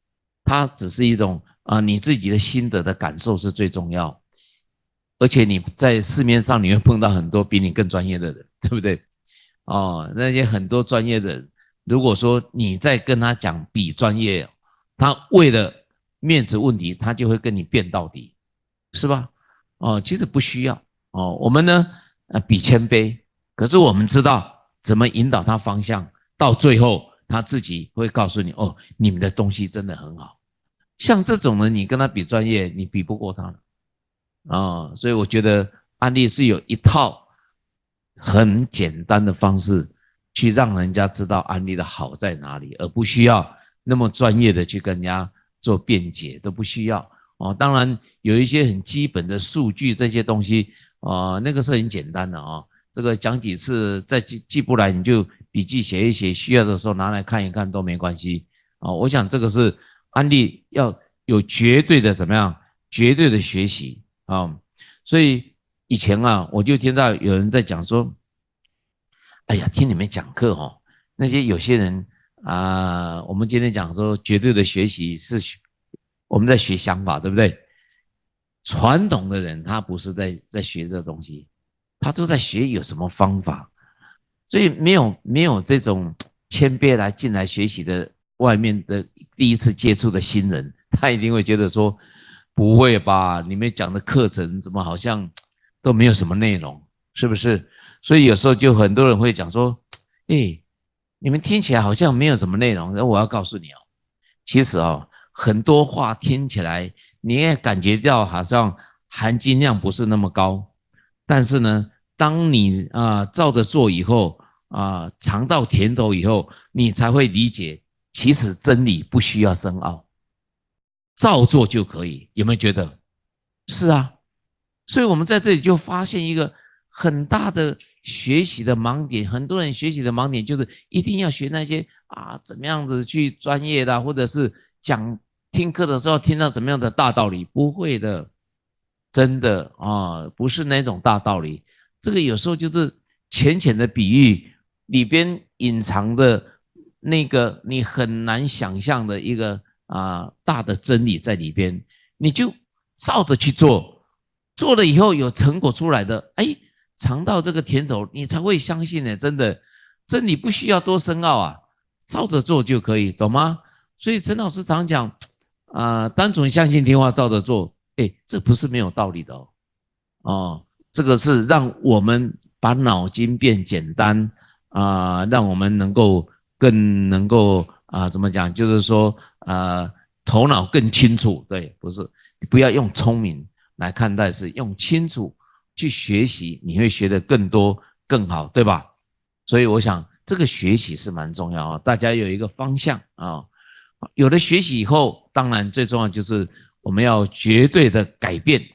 [SPEAKER 1] 它只是一种啊、呃、你自己的心得的感受是最重要。而且你在市面上你会碰到很多比你更专业的人，对不对？哦，那些很多专业的人，如果说你在跟他讲比专业，他为了面子问题，他就会跟你辩到底，是吧？哦，其实不需要哦。我们呢，呃，比谦卑，可是我们知道怎么引导他方向，到最后他自己会告诉你，哦，你们的东西真的很好。像这种人，你跟他比专业，你比不过他了。啊、哦，所以我觉得安利是有一套很简单的方式去让人家知道安利的好在哪里，而不需要那么专业的去跟人家做辩解，都不需要哦。当然有一些很基本的数据这些东西啊、呃，那个是很简单的啊、哦。这个讲几次再记记不来，你就笔记写一写，需要的时候拿来看一看都没关系啊、哦。我想这个是安利要有绝对的怎么样，绝对的学习。啊、哦，所以以前啊，我就听到有人在讲说，哎呀，听你们讲课哦，那些有些人啊、呃，我们今天讲说绝对的学习是我们在学想法，对不对？传统的人他不是在在学这东西，他都在学有什么方法，所以没有没有这种谦卑来进来学习的外面的第一次接触的新人，他一定会觉得说。不会吧？你们讲的课程怎么好像都没有什么内容，是不是？所以有时候就很多人会讲说，哎，你们听起来好像没有什么内容。然后我要告诉你哦，其实哦，很多话听起来你也感觉到好像含金量不是那么高，但是呢，当你啊、呃、照着做以后啊、呃，尝到甜头以后，你才会理解，其实真理不需要深奥。照做就可以，有没有觉得？是啊，所以我们在这里就发现一个很大的学习的盲点。很多人学习的盲点就是一定要学那些啊，怎么样子去专业的，或者是讲听课的时候听到怎么样的大道理，不会的，真的啊，不是那种大道理。这个有时候就是浅浅的比喻里边隐藏的那个你很难想象的一个。啊，大的真理在里边，你就照着去做，做了以后有成果出来的，哎，尝到这个甜头，你才会相信呢。真的，真理不需要多深奥啊，照着做就可以，懂吗？所以陈老师常讲，啊、呃，单纯相信听话，照着做，哎，这不是没有道理的哦。哦，这个是让我们把脑筋变简单啊、呃，让我们能够更能够啊、呃，怎么讲？就是说。呃，头脑更清楚，对，不是，不要用聪明来看待，是用清楚去学习，你会学得更多更好，对吧？所以我想这个学习是蛮重要啊，大家有一个方向啊。有了学习以后，当然最重要就是我们要绝对的改变。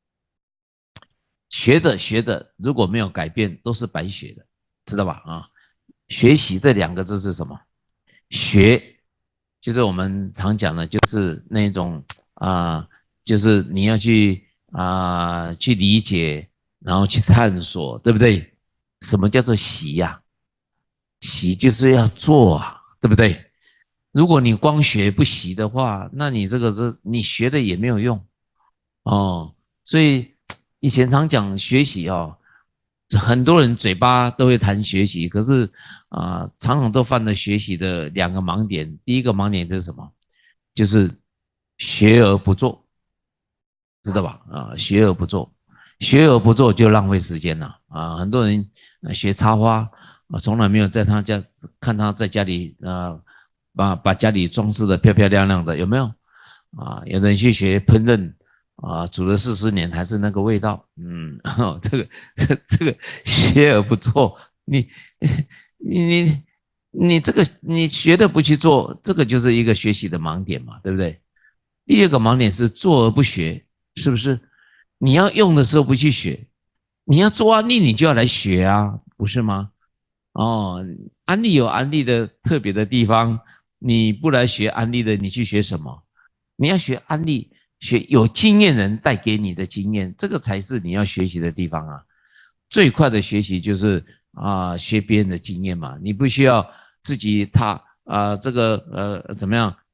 [SPEAKER 1] 学着学着，如果没有改变，都是白学的，知道吧？啊，学习这两个字是什么？学。就是我们常讲的，就是那种啊、呃，就是你要去啊、呃、去理解，然后去探索，对不对？什么叫做习呀、啊？习就是要做啊，对不对？如果你光学不习的话，那你这个是你学的也没有用哦。所以以前常讲学习哦，很多人嘴巴都会谈学习，可是啊、呃，常常都犯了学习的两个盲点。第一个盲点是什么？就是学而不做，知道吧？啊，学而不做，学而不做就浪费时间了啊！很多人学插花啊，从来没有在他家看他在家里啊，把把家里装饰的漂漂亮亮的，有没有？啊，有人去学烹饪啊，煮了四十年还是那个味道，嗯，哦、这个这这个学而不做，你你你你这个你学的不去做，这个就是一个学习的盲点嘛，对不对？第二个盲点是做而不学，是不是？你要用的时候不去学，你要做安利，你就要来学啊，不是吗？哦，安利有安利的特别的地方，你不来学安利的，你去学什么？你要学安利，学有经验人带给你的经验，这个才是你要学习的地方啊。最快的学习就是啊、呃，学别人的经验嘛，你不需要自己他啊、呃、这个呃怎么样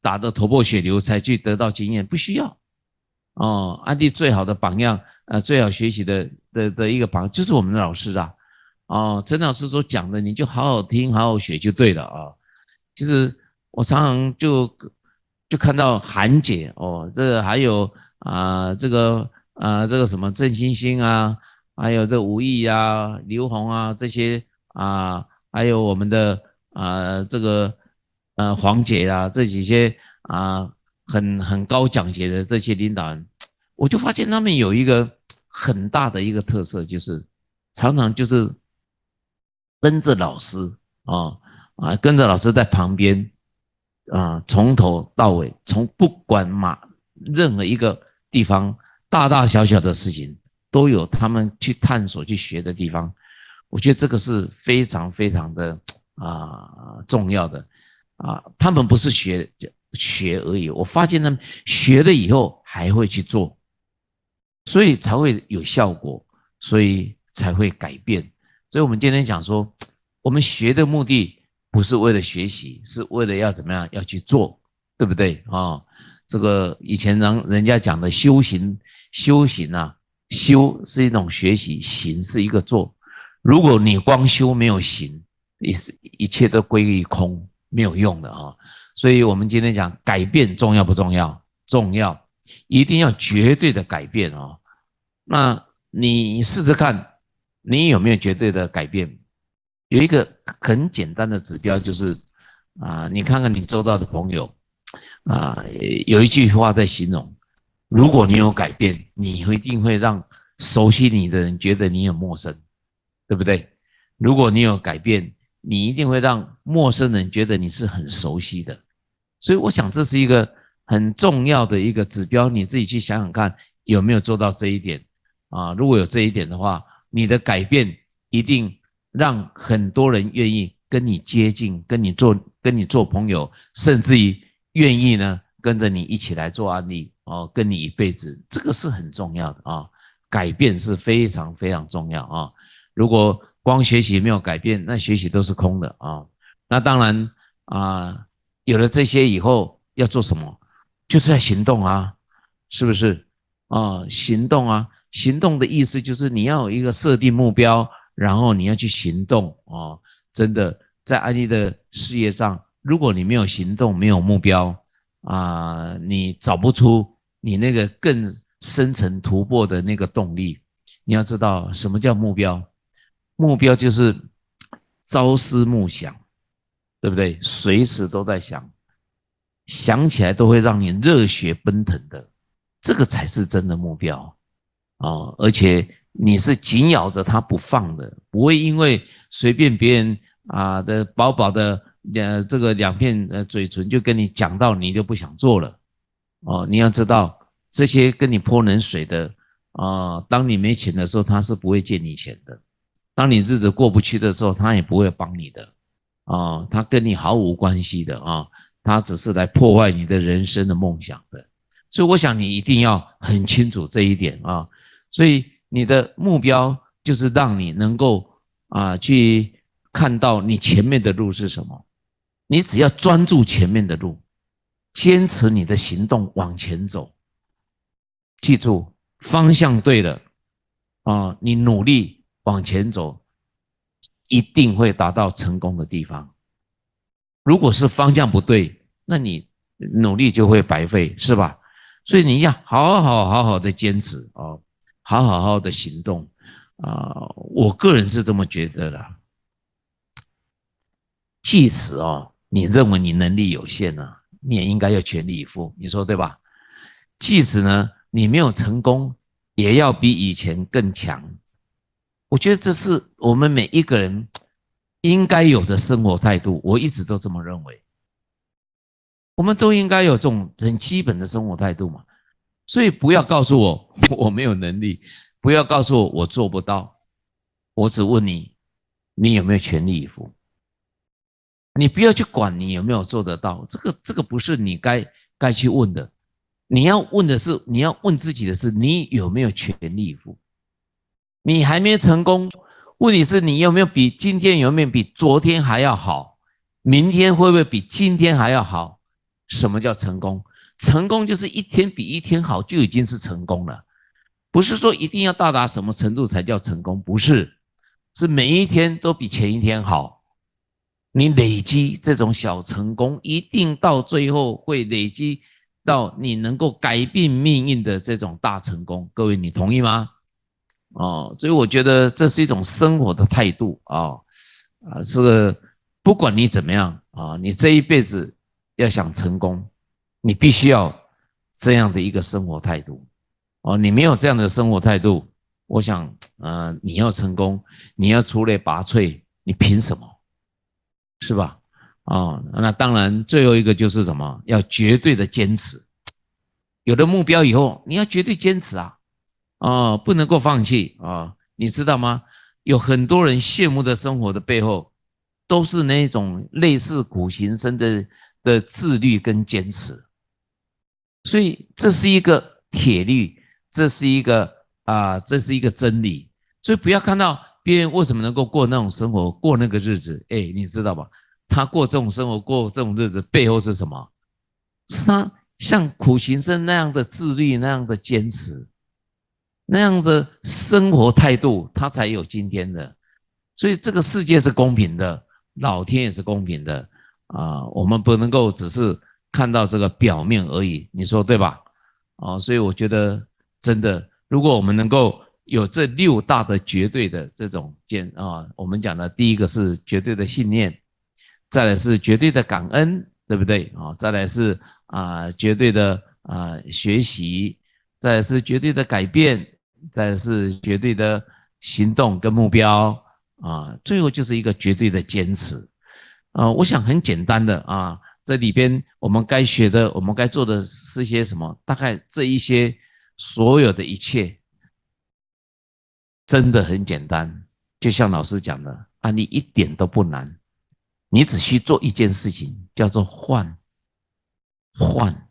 [SPEAKER 1] 打得头破血流才去得到经验，不需要。哦，安迪最好的榜样，呃，最好学习的的的一个榜样就是我们的老师啊。哦，陈老师所讲的，你就好好听，好好学就对了啊。其实我常常就就看到韩姐哦，这个还有啊、呃，这个啊、呃，这个什么郑欣欣啊，还有这吴毅啊、刘虹啊这些啊、呃，还有我们的啊、呃、这个呃黄姐啊这几些啊、呃、很很高奖学的这些领导人，我就发现他们有一个很大的一个特色，就是常常就是跟着老师啊啊，跟着老师在旁边啊，从头到尾，从不管嘛任何一个地方，大大小小的事情，都有他们去探索、去学的地方。我觉得这个是非常非常的啊重要的啊。他们不是学学而已，我发现他们学了以后还会去做，所以才会有效果，所以才会改变。所以我们今天讲说，我们学的目的不是为了学习，是为了要怎么样，要去做，对不对啊、哦？这个以前让人家讲的修行，修行啊，修是一种学习，行是一个做。如果你光修没有行，一切都归于空，没有用的啊、哦。所以我们今天讲改变重要不重要？重要，一定要绝对的改变哦。那你试着看，你有没有绝对的改变？有一个很简单的指标，就是啊，你看看你周遭的朋友啊，有一句话在形容：如果你有改变，你一定会让熟悉你的人觉得你很陌生，对不对？如果你有改变，你一定会让陌生人觉得你是很熟悉的。所以我想这是一个很重要的一个指标，你自己去想想看有没有做到这一点啊？如果有这一点的话，你的改变一定让很多人愿意跟你接近，跟你做跟你做朋友，甚至于愿意呢跟着你一起来做案例哦，跟你一辈子，这个是很重要的啊。改变是非常非常重要啊。如果光学习没有改变，那学习都是空的啊。那当然啊，有了这些以后要做什么？就是要行动啊，是不是啊？行动啊，行动的意思就是你要有一个设定目标，然后你要去行动哦。真的，在安利的事业上，如果你没有行动，没有目标啊，你找不出你那个更深层突破的那个动力。你要知道什么叫目标？目标就是朝思暮想，对不对？随时都在想，想起来都会让你热血奔腾的，这个才是真的目标哦。而且你是紧咬着它不放的，不会因为随便别人啊的薄薄的呃这个两片呃嘴唇就跟你讲到，你就不想做了哦。你要知道，这些跟你泼冷水的啊、呃，当你没钱的时候，他是不会借你钱的；当你日子过不去的时候，他也不会帮你的啊、哦，他跟你毫无关系的啊、哦，他只是来破坏你的人生的梦想的。所以我想你一定要很清楚这一点啊。所以你的目标就是让你能够啊去看到你前面的路是什么，你只要专注前面的路，坚持你的行动往前走。记住，方向对了啊，你努力往前走，一定会达到成功的地方。如果是方向不对，那你努力就会白费，是吧？所以你要好好好好的坚持哦，好好好的行动啊、呃！我个人是这么觉得的。即使哦，你认为你能力有限呢、啊，你也应该要全力以赴，你说对吧？即使呢你没有成功，也要比以前更强。我觉得这是我们每一个人应该有的生活态度，我一直都这么认为。我们都应该有这种很基本的生活态度嘛，所以不要告诉我我没有能力，不要告诉我我做不到，我只问你，你有没有全力以赴？你不要去管你有没有做得到，这个这个不是你该该去问的，你要问的是，你要问自己的是，你有没有全力以赴？你还没成功，问题是你有没有比今天有没有比昨天还要好？明天会不会比今天还要好？ 什么叫成功？成功就是一天比一天好，就已经是成功了。不是说一定要到达什么程度才叫成功，不是，是每一天都比前一天好。你累积这种小成功，一定到最后会累积到你能够改变命运的这种大成功。各位，你同意吗？哦，所以我觉得这是一种生活的态度啊啊，这个不管你怎么样啊，你这一辈子要想成功，你必须要这样的一个生活态度哦。你没有这样的生活态度，我想，呃，你要成功，你要出类拔萃，你凭什么？是吧？哦，那当然，最后一个就是什么？要绝对的坚持。有了目标以后，你要绝对坚持啊。哦，不能够放弃啊、哦！你知道吗？有很多人羡慕的生活的背后，都是那种类似苦行僧的的自律跟坚持。所以这是一个铁律，这是一个啊、呃，这是一个真理。所以不要看到别人为什么能够过那种生活，过那个日子，哎，你知道吧？他过这种生活，过这种日子，背后是什么？是他像苦行僧那样的自律，那样的坚持。那样子生活态度，他才有今天的。所以这个世界是公平的，老天也是公平的啊、呃！我们不能够只是看到这个表面而已，你说对吧？啊、呃，所以我觉得真的，如果我们能够有这六大的绝对的这种坚啊，我们讲的第一个是绝对的信念，再来是绝对的感恩，对不对啊？再来是啊、呃、绝对的啊、呃、学习，再来是绝对的改变。再是绝对的行动跟目标啊，最后就是一个绝对的坚持啊。我想很简单的啊，这里边我们该学的，我们该做的是些什么？大概这一些所有的一切，真的很简单。就像老师讲的，案例一点都不难，你只需做一件事情，叫做换换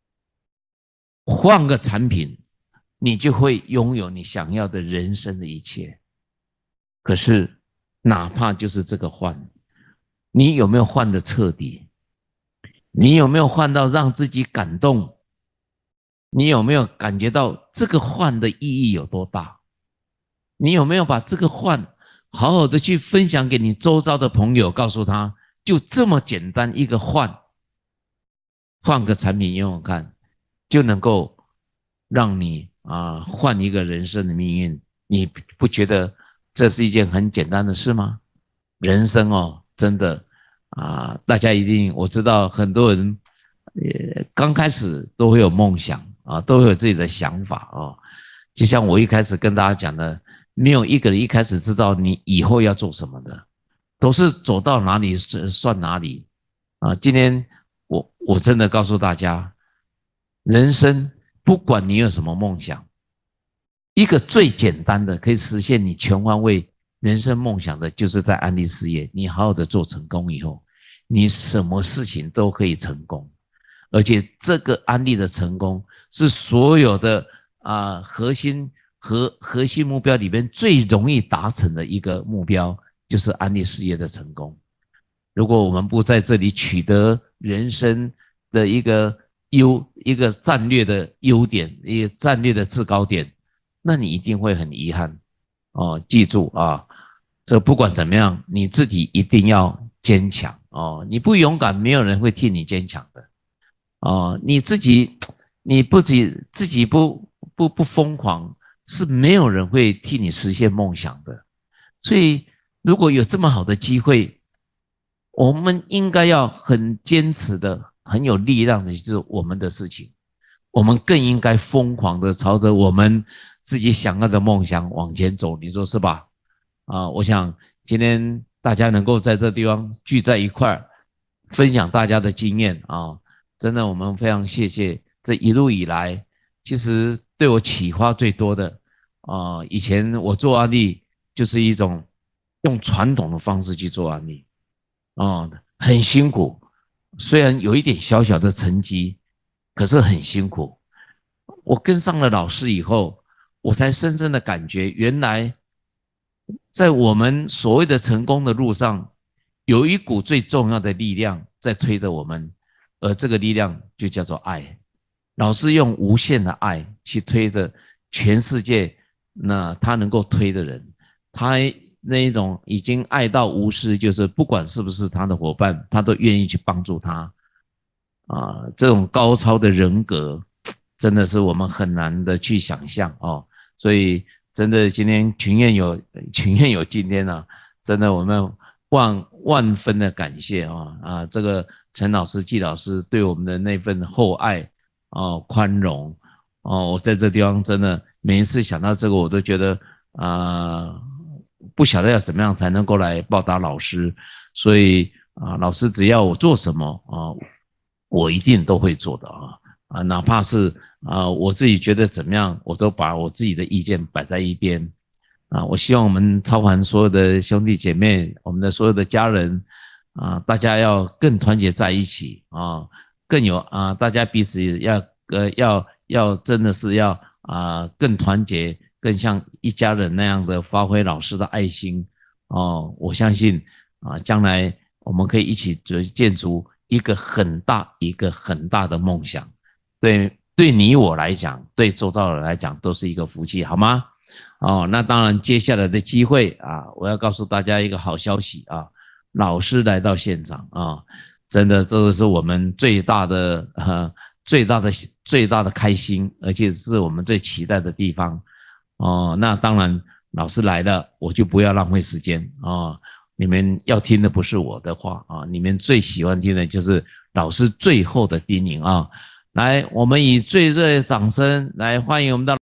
[SPEAKER 1] 换个产品。你就会拥有你想要的人生的一切。可是，哪怕就是这个换，你有没有换的彻底？你有没有换到让自己感动？你有没有感觉到这个换的意义有多大？你有没有把这个换好好的去分享给你周遭的朋友，告诉他，就这么简单一个换，换个产品用用看，就能够让你啊，换一个人生的命运，你不觉得这是一件很简单的事吗？人生哦，真的啊，大家一定，我知道很多人，呃，刚开始都会有梦想啊，都会有自己的想法哦。就像我一开始跟大家讲的，没有一个人一开始知道你以后要做什么的，都是走到哪里算哪里啊。今天我我真的告诉大家，人生。不管你有什么梦想，一个最简单的可以实现你全方位人生梦想的，就是在安利事业，你好好的做成功以后，你什么事情都可以成功，而且这个安利的成功是所有的啊、呃、核心和核心目标里面最容易达成的一个目标，就是安利事业的成功。如果我们不在这里取得人生的一个优一个战略的优点，一个战略的制高点，那你一定会很遗憾哦。记住啊，这不管怎么样，你自己一定要坚强哦。你不勇敢，没有人会替你坚强的哦。你自己，你不自己自己不不不疯狂，是没有人会替你实现梦想的。所以，如果有这么好的机会，我们应该要很坚持的。很有力量的就是我们的事情，我们更应该疯狂的朝着我们自己想要的梦想往前走，你说是吧？啊，我想今天大家能够在这地方聚在一块儿，分享大家的经验啊，真的我们非常谢谢这一路以来，其实对我启发最多的啊，以前我做案例就是一种用传统的方式去做案例啊，很辛苦。虽然有一点小小的成绩，可是很辛苦。我跟上了老师以后，我才深深的感觉，原来在我们所谓的成功的路上，有一股最重要的力量在推着我们， 而这个力量就叫做爱。老师用无限的爱去推着全世界，那他能够推的人，他那一种已经爱到无私，就是不管是不是他的伙伴，他都愿意去帮助他。啊，这种高超的人格，真的是我们很难的去想象哦。所以真的今天群宴有群宴有今天啊，真的我们万万分的感谢啊啊！这个陈老师、季老师对我们的那份厚爱哦、宽容哦，我在这地方真的每一次想到这个，我都觉得啊、呃，不晓得要怎么样才能够来报答老师。所以啊，老师只要我做什么啊，我一定都会做的啊啊，哪怕是啊我自己觉得怎么样，我都把我自己的意见摆在一边啊。我希望我们超凡所有的兄弟姐妹，我们的所有的家人啊，大家要更团结在一起啊，更有啊，大家彼此要呃要要真的是要啊更团结，更像一家人那样的发挥老师的爱心哦。我相信啊，将来我们可以一起建筑一个很大一个很大的梦想，对对你我来讲，对周遭人来讲都是一个福气，好吗？哦，那当然接下来的机会啊，我要告诉大家一个好消息啊，老师来到现场啊，真的这个是我们最大的呃最大的最大的开心，而且是我们最期待的地方哦。那当然老师来了，我就不要浪费时间啊。你们要听的不是我的话啊，你们最喜欢听的就是老师最后的叮咛啊！来，我们以最热烈的掌声来欢迎我们的